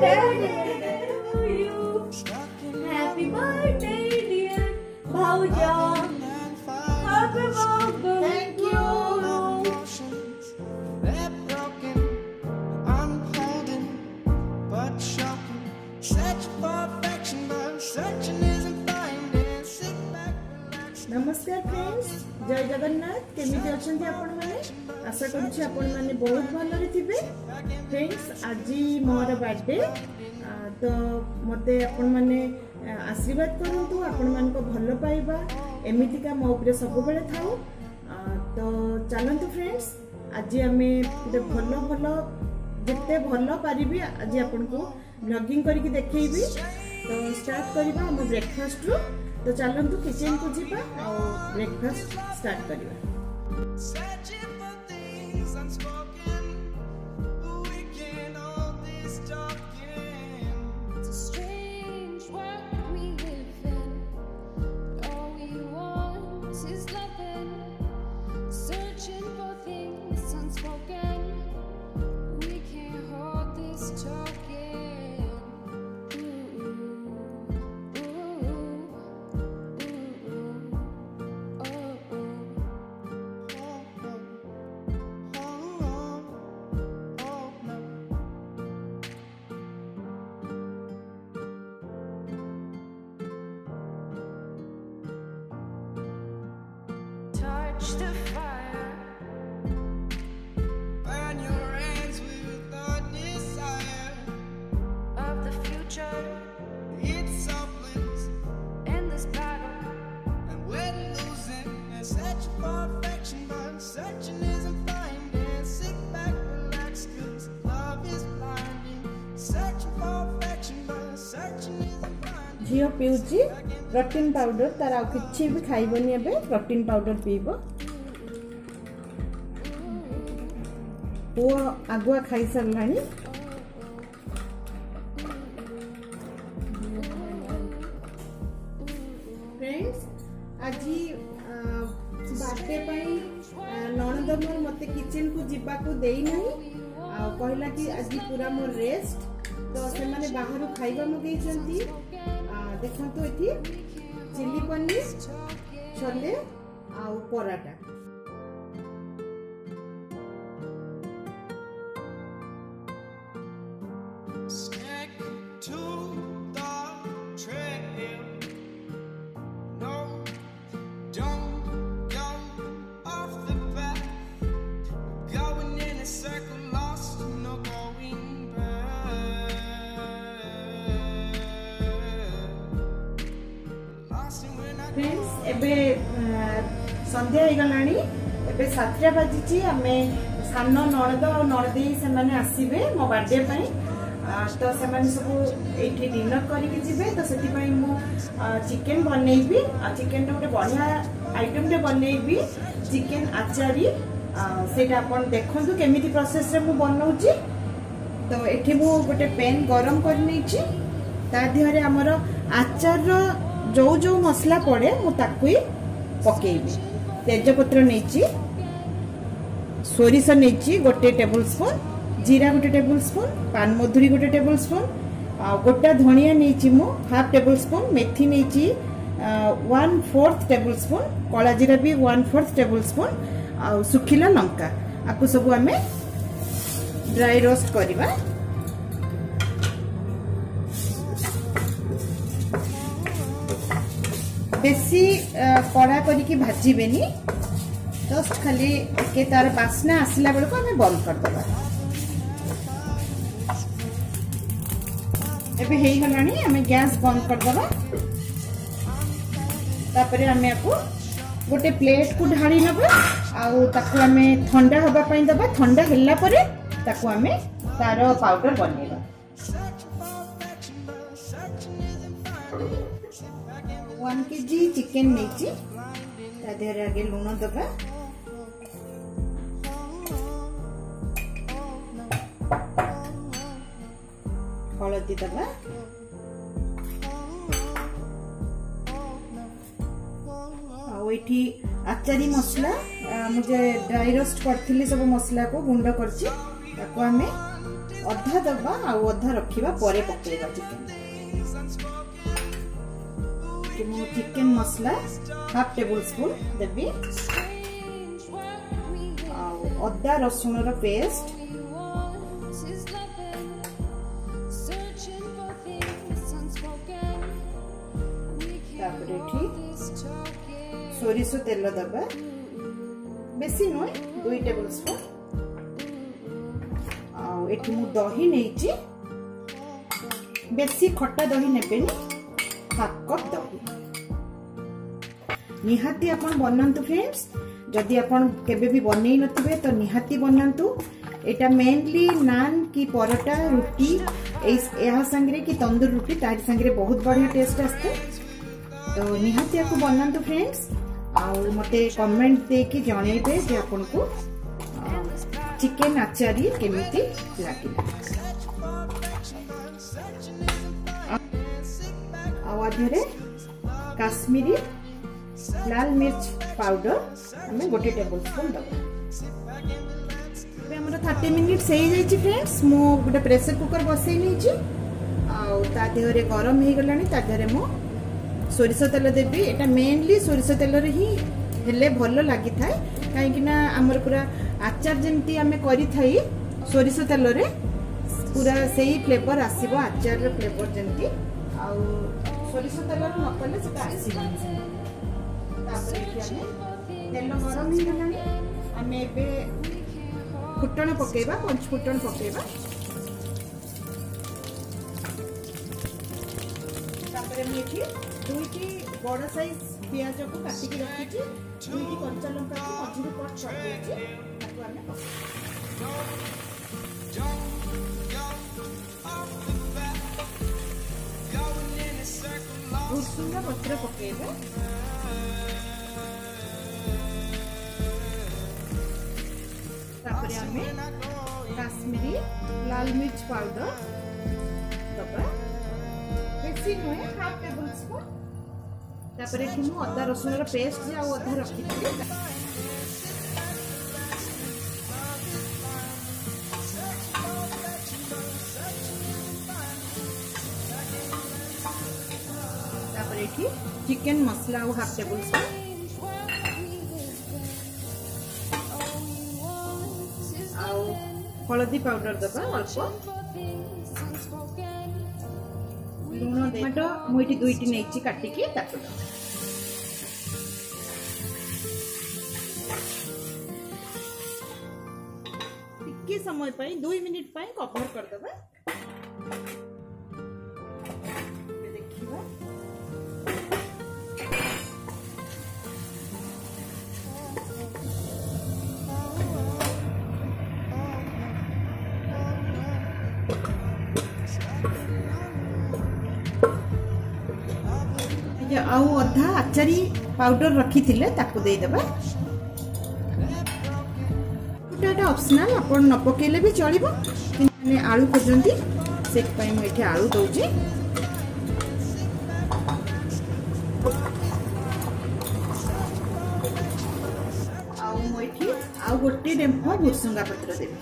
Happy birthday, dear Bhauja. Happy birthday. Thank you. They're broken, I'm holding, but shocking. Such perfection, but searching isn't finding. Sit back, relax. नमस्कार friends, जय जगन्नाथ। केमिति अछंती आपण माने? आशा करूछि आपण माने बहुत भलरे थिबे। फ्रेंड्स, आज मोर बर्थडे, तो मते आपण माने आशीर्वाद करंतु, आपण मानको भलो पाइबा एमितिका मो ऊपर सब बेले थाउ। तो चलंतु फ्रेंड्स, आज आमे भलो भलो जिते भलो पारिबी आज आपन को ब्लॉगिंग करके देखैबी। तो स्टार्ट करबा हम ब्रेकफास्ट रो। तो चलंतु किचन को जीवा और ब्रेकफास्ट स्टार्ट करबा। Searching for things unspoken. We can't hold this talking. It's a strange world we live in. All we want is loving. Searching for things unspoken. We can't hold this talking. Ooh, ooh, ooh, oh, oh. Touch the fire. Burn your hands with the desire Of the future It's selfless in this battle. and we're losing. And such perfection, but searching isn't finding. Sit back, relax, 'cause love is blinding. Searching for perfection, but searching isn't finding. झियो पिउची protein powder, तार आ किछि भी खाइबनी एबे protein powder पीबो। वो आगुआ खाई सरलानी। Friends, आज बर्थडे पई ननद मोर मते किचन को जीवा को देई नहीं, आ कहला कि आज पूरा मोर रेस्ट। तो से माने बाहर खाइबा मगै चंती। देखंतु एथि चिली पनीर, छोले आ paratha. Stick to the trail. No, don't go off the path. Going in a circle, lost, no going back. Lost and we're not friends, एबे संध्या हो गलानी। एबे 7टा बाजिची। आमे सानो नणद और नणदेई से माने आसीबे मो बर्थडे पई। तो से माने सब एठी डिनर करिके जिबे। तो सेति पई मु चिकन बनेइबी। चिकन टा गोटे बढ़िया आइटम टे बनेइबी, चिकन आचारी। सेटा अपन देखंतु केमिति प्रोसेस रे मु बनौची। तो एठी मु गोटे पैन गरम कर नैची। ता दिहरे हमर आचार रो जो जो मसला पड़े मु ताकु पकेइबी। तेजपत्र नैची, सोरिष नैची गोटे टेबल स्पून, जीरा गोटे टेबल स्पून, पान मधुरी गोटे टेबल स्पून, गोटा धनिया नैची मु हाफ टेबल स्पून, मेथी नैची 1/4 टेबल स्पून, कला जीरा भी 1/4 टेबल स्पून, आ सुखिला लंका। आपको सब आमे ड्राई रोस्ट करबा। बेसी कड़ा करिकी भाजीबेनी, जस्ट खाली के तार बास्ना आसिला बेलको हमें बंद कर दबा। एबे हेई गलानी, हमें गैस बंद कर दबा। तापरे हमें आपको गोटे प्लेट को ढाली नबा, आउ ताकू हमें ठंडा होबा पई दबा। ठंडा हेला परे ताकू हमें तार पाउडर बनेबा। 1 kg चिकन नैची, ता देहरे आगे लूण दबा। हलदी दबा। आठी आचारी मसला मुझे ड्राई रोस्ट करथिली सब मसला को गुंड करछि, ताको हमें अधा दबा आ अधा रखिबा परे पकेबा चिकन कि मु चिकन मसला हाफ टेबल स्पून देबी आ अदा रसुन रो पेस्ट तापरे ठीक सोरिसो तेल दबा बेसी नुह 2 टेबल स्पून एठी मु दही नेइची बेसी खट्टा दही नेबेनी हाफ कप दही निहाती आपण बनांतु फ्रेंड्स जदि आपण केबे भी बनै नथिबे तो निहाती बनांतु एटा मेनली नान की परोटा रोटी एहा संगरे की तंदूर रोटी तार संगरे बहुत बढ़िया टेस्ट आस्ते तो निहाती आपको बनांतु फ्रेंड्स आ मते कमेंट दे के जणैबे जे आपन को चिकन आचारी केमिति लागिला आवाधरे काश्मीरी लाल मिर्च पाउडर हमें 1 टेबल स्पून दबा हमर 30 मिनिट सही जाई छी फ्रेंड्स मो गोटे प्रेशर कुकर बसै नै छी आ ता देहरे गरम हे गलानी ता देहरे मो सोरिस तेल देबी एटा मेनली सोरिस तेल रे ही हेले भलो लागि थाए काहे कि ना हमर पूरा आचार जेमती आमे करि थाई सोरिस तेल रे पूरा सही फ्लेवर आसीबो आचार रे फ्लेवर जेमती आ सोरिस तेल रे न पले सेटा आसीबो तापर कि आमे तेल गरम ही गलानी आमे बे फुटण पकेबा 5 फुटण पकेबा तापर मेथी 2टी बड़ साइज प्याज को काटी के रखी छी 2टी कच्चा लंका को मझिरे कट कर देछि ताको आमे भुसुंगा पत्र पकेबा तापर आमे काश्मीरी लाल मिर्च पाउडर दबा बेसी नुहे हाफ टेबल स्पून तापर एठी मु अदा रसुन रो पेस्ट जे आ अधा रखि छी तापर एठी चिकन मसला आ हाफ टेबल स्पून हलदी पाउडर दबा अल्प लूण टमाटो मुइटी 2टी नेची काटी के ताको टिके समय पई 2 मिनिट पई कवर कर दबा देखिबा आउ अधा आचारी पाउडर रखी थिले ताको दे देबा एटा ऑप्शनल आपण न पकेले भी चलिबो माने आलू खोजंती सेक पई म एठी आलू दउची आउ म एठी आउ गोटी डेम्फो भुसुंगा पत्र देबी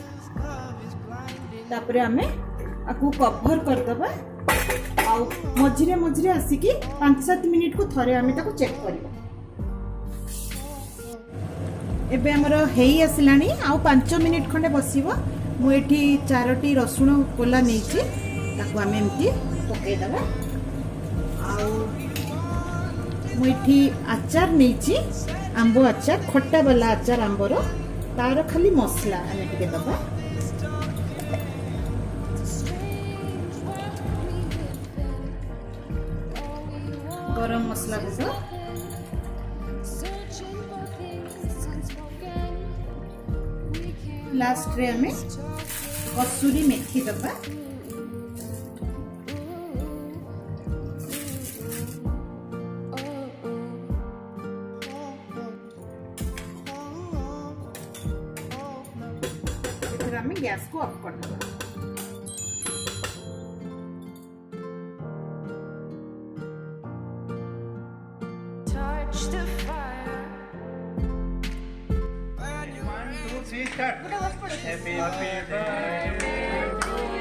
तापरे हमें आकु कवर कर दबा मझिरे मझिरे आसिकी 5-7 मिनिट को थरे आमे ताको चेक करिबा एबे हमर हेई आसिलानी आ 5 मिनिट खंडे बसिबो मु एठी 4टी रसुण कोला नेची ताको आमे एमती पके दबा आ मु एठी आचार नेची आंबो आचार खट्टा वाला आचार आंबरो तार खाली मसला आमे टिके दबा गरम मसला गुंड लास्ट रे हमें कसूरी मेथी दबा फिर हमें गैस को ऑफ कर देबा The fire. Happy birthday to you.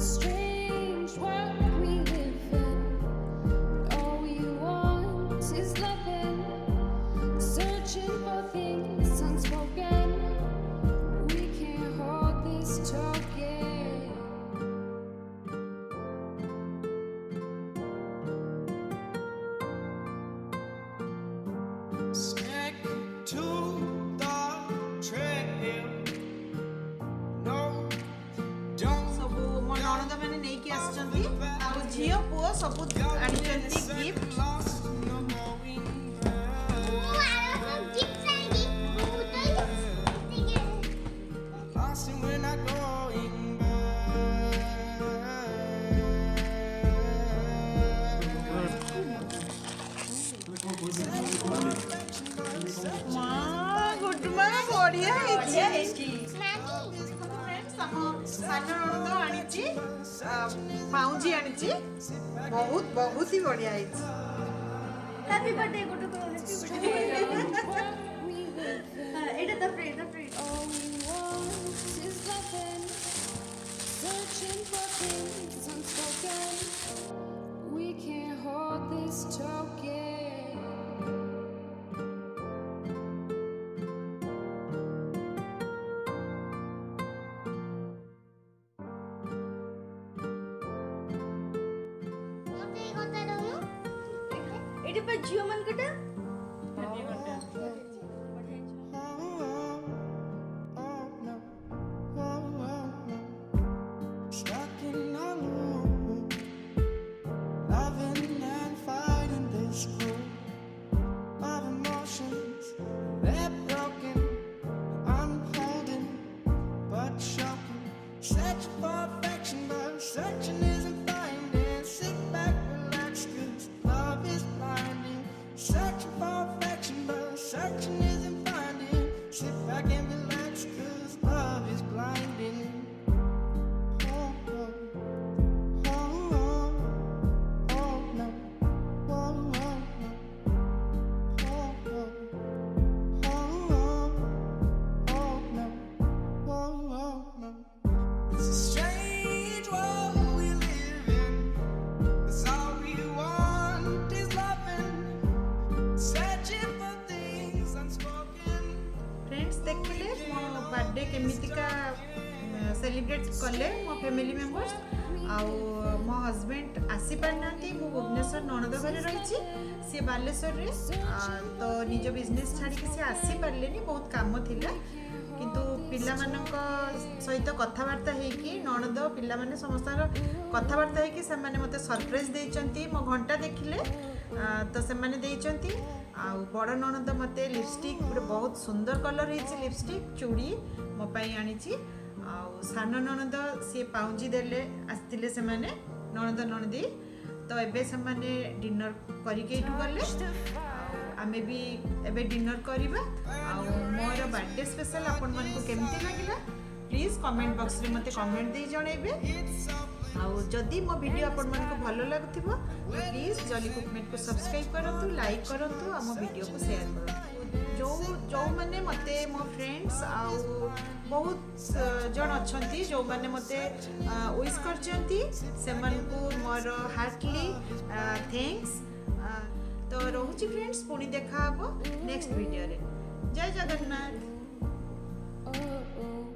a strange world we live in. All we want is loving, searching for things unspoken. We can't hold this token. Stick to the trail. No, don't ସବୁ ମୋ ନଣନ୍ଦ ମାନେ ନେଇକି ଆସିଛନ୍ତି ଆଉ ଝିଅ ପୁଅ ସବୁ ଆଣିଛନ୍ତି gift lost, no going back. Lost and we're not going ଗୁଡୁମା ବଢିଆ ହେଇଛି ସାନ ନଣନ୍ଦ ଆଣିଛି ପାଉଁଜି ଆଣିଛି ବହୁତ ବହୁତ ହି ବଢିଆ ହେଇଛି Happy birthday, Gudu. It's the free. All we want is loving, searching for things unspoken. We can't hold this token. It's a Jio man kata. stuck in a loop, loving and fighting this group of emotions. They're broken, unholding, but shocking. Searching for affection, but searching isn't finding. Sit back, relax, 'cause love is blinding. Searching for affection, but searching isn't finding. Sit back and relax, 'cause love is blinding. It's a strange world we live in. It's all we want is loving, searching for things unspoken. Friends देखिले मो birthday केमितिका celebrate कले मो family members आउ मो husband आसी पारनाती मो भुवनेश्वर नणद घरे रही सी बालेश्वर रे तो निज बिजनेस छाड़ी के सी आसी पारलेनी बहुत काम थिला किंतु पिला मानक सहित कथबार्ता हेकी नणद पिला माने समस्त कथबार्ता हेकी से माने मते सरप्राइज देइचंती मो घंटा देखिले तो से माने देइचंती आ बड़ नणद मते लिपस्टिक बहुत सुंदर कलर हेची लिपस्टिक चूड़ी मो पाई आनीची आ सान नणद सी पाउंजी देले आस्तिले से माने नणद नणदी तो एबे से माने डिनर करिके इटु गले आमे भी एबे डिनर करिबा आ मोर बर्थडे स्पेशल आपन मन को केमती लागिला प्लीज कमेंट बॉक्स रे मते कमेंट दे जणैबे आ जदि मो वीडियो आपन मन को भलो लागथिबो प्लीज जली कुकमेट को सब्सक्राइब करंतु लाइक करंतु आ मो वीडियो को शेयर करंतु जो माने मते मो फ्रेंड्स आ बहुत जन अछंती जो माने मते विश करचंती से मन को मोर हार्टली थैंक्स तो रोहुची फ्रेंड्स पुणी देखा हबो नेक्स्ट वीडियो रे जय जगन्नाथ Oh, oh.